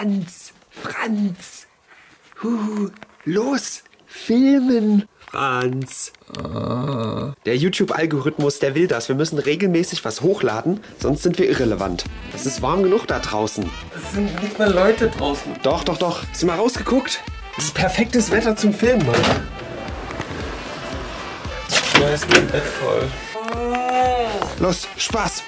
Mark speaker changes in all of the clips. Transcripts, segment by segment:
Speaker 1: Franz, Franz. Los, filmen. Franz. Der YouTube-Algorithmus, der will das. Wir müssen regelmäßig was hochladen, sonst sind wir irrelevant. Es ist warm genug da draußen.
Speaker 2: Es sind nicht mal Leute draußen.
Speaker 1: Doch, doch, doch. Hast du mal rausgeguckt? Das ist perfektes Wetter zum Filmen, Mann.
Speaker 2: Ja, ist mein Bett voll.
Speaker 1: Los, Spaß.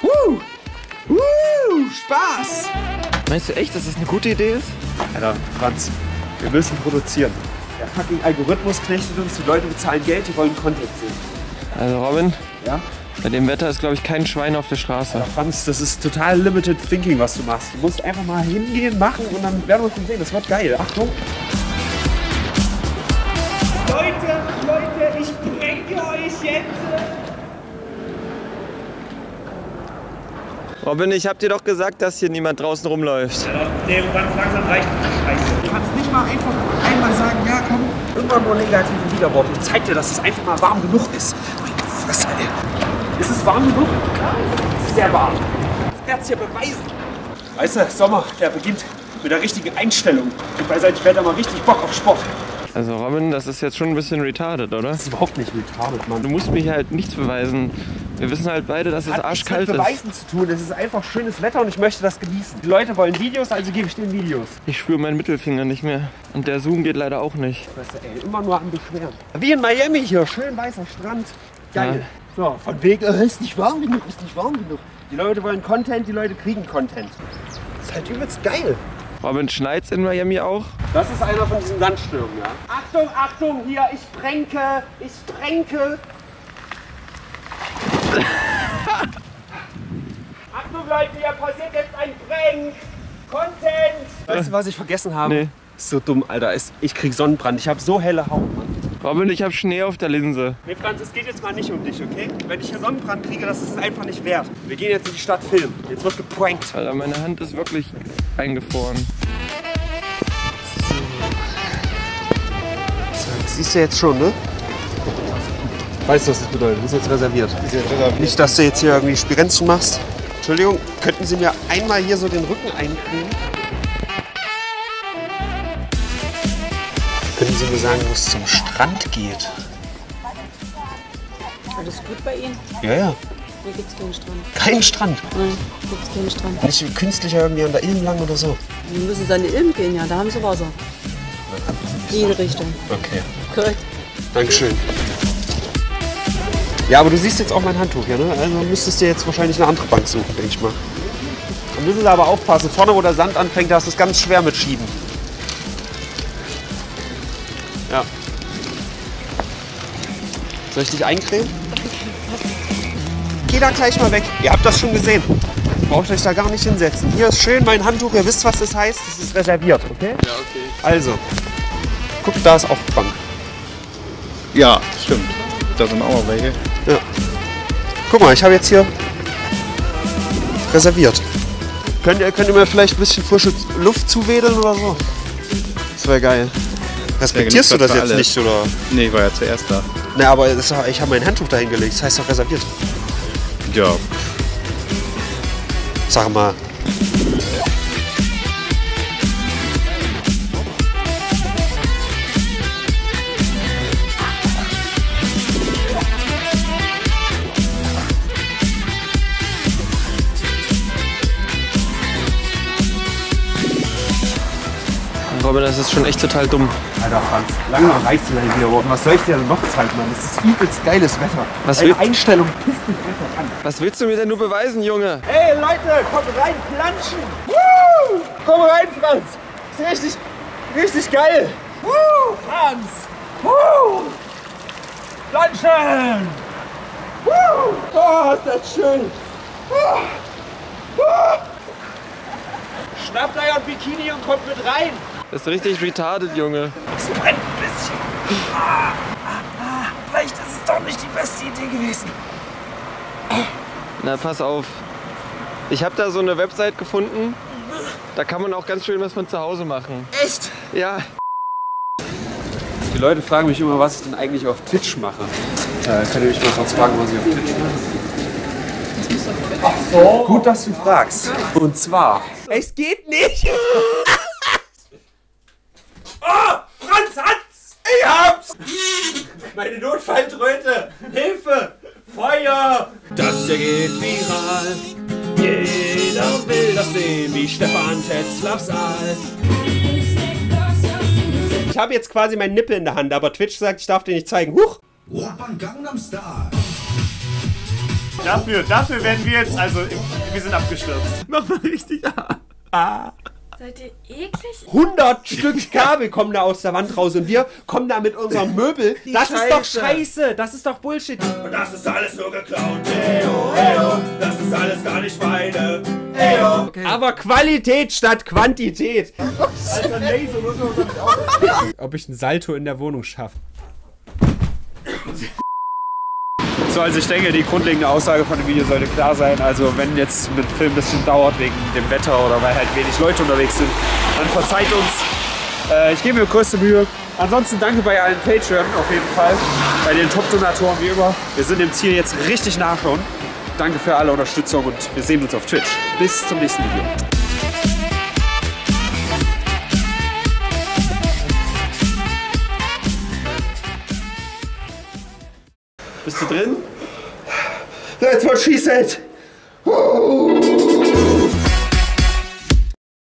Speaker 1: Spaß.
Speaker 3: Meinst du echt, dass das eine gute Idee ist?
Speaker 1: Alter, Franz, wir müssen produzieren. Der fucking Algorithmus knechtet uns, die Leute bezahlen Geld, die wollen Content sehen.
Speaker 3: Also Robin,
Speaker 1: Ja?
Speaker 3: bei dem Wetter ist, glaube ich, kein Schwein auf der Straße.
Speaker 1: Ja, Franz, das ist total limited thinking, was du machst. Du musst einfach mal hingehen, machen und dann werden wir uns sehen. Das wird geil. Achtung.
Speaker 4: Leute, ich pranke euch jetzt!
Speaker 3: Robin, ich hab dir doch gesagt, dass hier niemand draußen rumläuft.
Speaker 4: Nee, ganz langsam reicht die Scheiße.
Speaker 1: Du kannst nicht mal einfach einmal sagen, ja komm, irgendwann nur negative Widerworte. Ich zeig dir, dass es einfach mal warm genug ist. Meine Fresse, ey. Ist es warm genug? Ja, es ist sehr warm. Ich werde es dir beweisen. Weißt du, Sommer, der beginnt mit der richtigen Einstellung. Und bei solchem Wetter mal richtig Bock auf Sport.
Speaker 3: Also Robin, das ist jetzt schon ein bisschen retarded, oder?
Speaker 1: Das ist überhaupt nicht retarded, Mann.
Speaker 3: Du musst mir hier halt nichts beweisen. Wir wissen halt beide, dass es arschkalt
Speaker 1: mit
Speaker 3: ist.
Speaker 1: Beweisen zu tun. Es ist einfach schönes Wetter und ich möchte das genießen. Die Leute wollen Videos, also gebe ich denen Videos.
Speaker 3: Ich spüre meinen Mittelfinger nicht mehr. Und der Zoom geht leider auch nicht.
Speaker 1: Weißt du, ey, immer nur am Beschweren. Wie in Miami hier, schön weißer Strand. Geil. So, von wegen, ist nicht warm genug, ist nicht warm genug. Die Leute wollen Content, die Leute kriegen Content. Das ist halt übelst geil.
Speaker 3: Robin, schneit's in Miami auch?
Speaker 1: Das ist einer von diesen Sandstürmen, ja. Achtung, Achtung, hier, ich sprenge, ich sprenge. Achtung, Leute, hier passiert jetzt ein Prank. Content. Weißt du, was ich vergessen habe?
Speaker 3: Nee.
Speaker 1: Ist so dumm, Alter. Ich krieg Sonnenbrand. Ich habe so helle Haut, Mann.
Speaker 3: Robin, ich hab Schnee auf der Linse.
Speaker 1: Nee, Franz, es geht jetzt mal nicht um dich, okay? Wenn ich hier Sonnenbrand kriege, das ist es einfach nicht wert. Wir gehen jetzt in die Stadt filmen. Jetzt wird geprankt.
Speaker 3: Alter, meine Hand ist wirklich eingefroren.
Speaker 1: So, das siehst du jetzt schon, ne? Weißt du, was das bedeutet? Das ist jetzt reserviert. Nicht, dass du jetzt hier irgendwie Spirenzchen machst. Entschuldigung, könnten Sie mir einmal hier so den Rücken eincremen? Können Sie mir sagen, wo es zum Strand geht?
Speaker 5: Alles gut bei Ihnen?
Speaker 1: Ja, ja.
Speaker 5: Hier gibt's keinen Strand.
Speaker 1: Kein Strand.
Speaker 5: Nein, gibt's keinen Strand.
Speaker 1: Nicht wie künstlicher irgendwie an der Ilm lang oder so.
Speaker 5: Sie müssen an die Ilm gehen, ja, da haben Sie Wasser. Jede Richtung.
Speaker 1: Okay.
Speaker 5: Korrekt.
Speaker 1: Dankeschön. Ja, aber du siehst jetzt auch mein Handtuch hier, ne? Also müsstest du jetzt wahrscheinlich eine andere Bank suchen, denke ich mal. Dann müssen Sie aber aufpassen. Vorne, wo der Sand anfängt, da hast du es ganz schwer mit Schieben. Ja. Soll ich dich eincremen? Geh da gleich mal weg. Ihr habt das schon gesehen. Braucht euch da gar nicht hinsetzen. Hier ist schön mein Handtuch. Ihr wisst, was das heißt. Das ist reserviert, okay?
Speaker 2: Ja, okay.
Speaker 1: Also, guck, da ist auch Bank.
Speaker 2: Ja, stimmt. Da sind auch noch welche.
Speaker 1: Ja. Guck mal, ich habe jetzt hier reserviert. Könnt ihr mir vielleicht ein bisschen frische Luft zuwedeln oder so? Das wäre geil. Respektierst du das jetzt
Speaker 2: alle.
Speaker 1: nicht, oder?
Speaker 2: Nee, ich war ja zuerst da.
Speaker 1: Ne, aber ich habe mein Handtuch dahin gelegt. Das heißt doch reserviert.
Speaker 2: Ja.
Speaker 1: Sag mal.
Speaker 3: Robin, das ist schon echt total dumm.
Speaker 1: Alter Franz, lange reicht du wieder worden. Was soll ich dir denn noch zeigen, Mann? Das ist übelst geiles Wetter.
Speaker 3: Was
Speaker 1: Deine
Speaker 3: will-
Speaker 1: Einstellung pisst mich einfach an.
Speaker 3: Was willst du mir denn nur beweisen, Junge?
Speaker 1: Hey Leute, kommt rein, planschen! Woo! Komm rein, Franz! Ist richtig geil! Woo! Franz! Woo! Planschen! Woo! Oh, ist das schön! Woo! Woo! Schnappt euer Bikini und kommt mit rein!
Speaker 3: Das ist richtig retarded, Junge.
Speaker 1: Es brennt ein bisschen. Vielleicht ist es doch nicht die beste Idee gewesen.
Speaker 3: Na, pass auf. Ich habe da so eine Website gefunden. Da kann man auch ganz schön was von zu Hause machen.
Speaker 1: Echt?
Speaker 3: Ja.
Speaker 1: Die Leute fragen mich immer, was ich denn eigentlich auf Twitch mache. Könnt ihr mich mal kurz fragen, was ich auf Twitch mache? Ach so. Gut, dass du fragst. Und zwar... Es geht nicht! Oh, Franz hat's! Ich hab's! Meine Notfalltröte! Hilfe! Feuer! Das hier geht viral. Jeder will das sehen, wie Stefan Tetzlaff Saal. Ich habe jetzt quasi meinen Nippel in der Hand, aber Twitch sagt, ich darf den nicht zeigen. Huch!
Speaker 6: Dafür werden wir jetzt, also wir sind abgestürzt.
Speaker 1: Mach mal richtig.
Speaker 7: Seid ihr eklig?
Speaker 1: 100 Stück Kabel kommen da aus der Wand raus und wir kommen da mit unserem Möbel. Das ist doch scheiße, das ist doch Bullshit. Und das ist alles nur geklaut. Eyo, eyo, das ist alles gar nicht meine. Eyo. Okay. Aber Qualität statt Quantität. Alter, Laser, ob ich ein Salto in der Wohnung schaffe. So, also ich denke, die grundlegende Aussage von dem Video sollte klar sein. Also wenn jetzt mit dem Film ein bisschen dauert wegen dem Wetter oder weil halt wenig Leute unterwegs sind, dann verzeiht uns. Ich gebe mir größte Mühe. Ansonsten danke bei allen Patreon auf jeden Fall. Bei den Top-Donatoren wie immer. Wir sind dem Ziel jetzt richtig nah schon. Danke für alle Unterstützung und wir sehen uns auf Twitch. Bis zum nächsten Video.
Speaker 3: Bist du drin?
Speaker 1: That's what she said.